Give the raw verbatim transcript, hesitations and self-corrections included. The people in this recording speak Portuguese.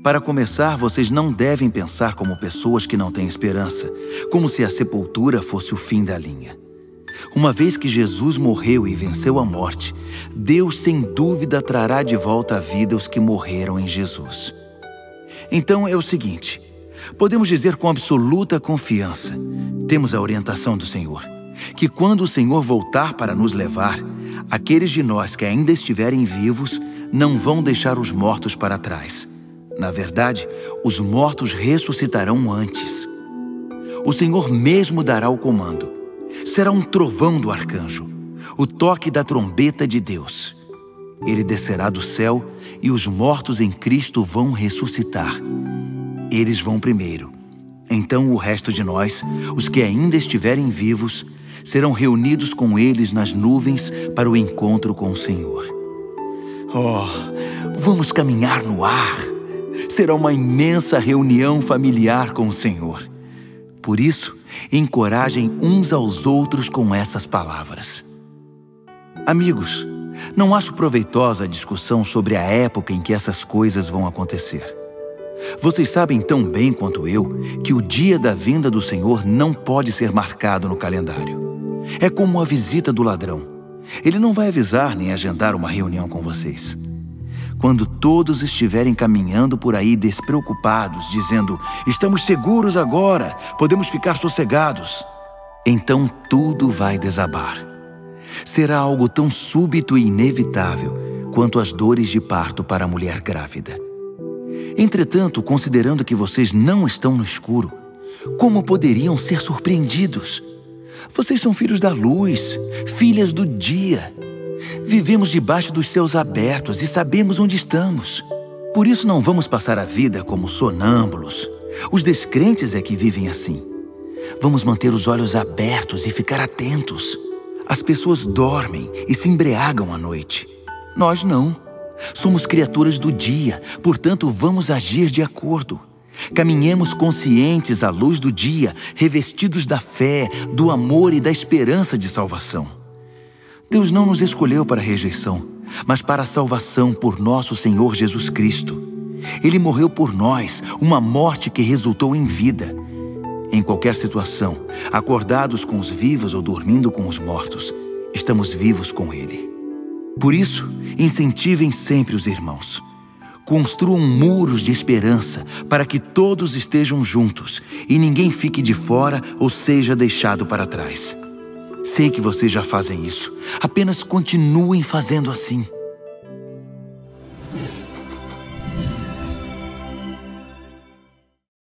Para começar, vocês não devem pensar como pessoas que não têm esperança, como se a sepultura fosse o fim da linha. Uma vez que Jesus morreu e venceu a morte, Deus sem dúvida trará de volta à vida os que morreram em Jesus. Então é o seguinte, podemos dizer com absoluta confiança, temos a orientação do Senhor, que quando o Senhor voltar para nos levar, aqueles de nós que ainda estiverem vivos não vão deixar os mortos para trás. Na verdade, os mortos ressuscitarão antes. O Senhor mesmo dará o comando. Será um trovão do arcanjo, o toque da trombeta de Deus. Ele descerá do céu e os mortos em Cristo vão ressuscitar. Eles vão primeiro. Então o resto de nós, os que ainda estiverem vivos, serão reunidos com eles nas nuvens para o encontro com o Senhor. Oh, vamos caminhar no ar. Será uma imensa reunião familiar com o Senhor. Por isso, encorajem uns aos outros com essas palavras. Amigos, não acho proveitosa a discussão sobre a época em que essas coisas vão acontecer. Vocês sabem tão bem quanto eu que o dia da vinda do Senhor não pode ser marcado no calendário. É como a visita do ladrão. Ele não vai avisar nem agendar uma reunião com vocês. Quando todos estiverem caminhando por aí despreocupados, dizendo, estamos seguros agora, podemos ficar sossegados, então tudo vai desabar. Será algo tão súbito e inevitável quanto as dores de parto para a mulher grávida. Entretanto, considerando que vocês não estão no escuro, como poderiam ser surpreendidos? Vocês são filhos da luz, filhas do dia. Vivemos debaixo dos céus abertos e sabemos onde estamos. Por isso não vamos passar a vida como sonâmbulos. Os descrentes é que vivem assim. Vamos manter os olhos abertos e ficar atentos. As pessoas dormem e se embriagam à noite. Nós não. Somos criaturas do dia, portanto vamos agir de acordo. Caminhemos conscientes à luz do dia, revestidos da fé, do amor e da esperança de salvação. Deus não nos escolheu para a rejeição, mas para a salvação por nosso Senhor Jesus Cristo. Ele morreu por nós, uma morte que resultou em vida. Em qualquer situação, acordados com os vivos ou dormindo com os mortos, estamos vivos com Ele. Por isso, incentivem sempre os irmãos. Construam muros de esperança para que todos estejam juntos e ninguém fique de fora ou seja deixado para trás. Sei que vocês já fazem isso. Apenas continuem fazendo assim.